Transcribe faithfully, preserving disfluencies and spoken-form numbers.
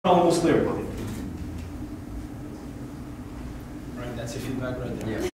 Almost clear. Right, that's your feedback right there. Yeah.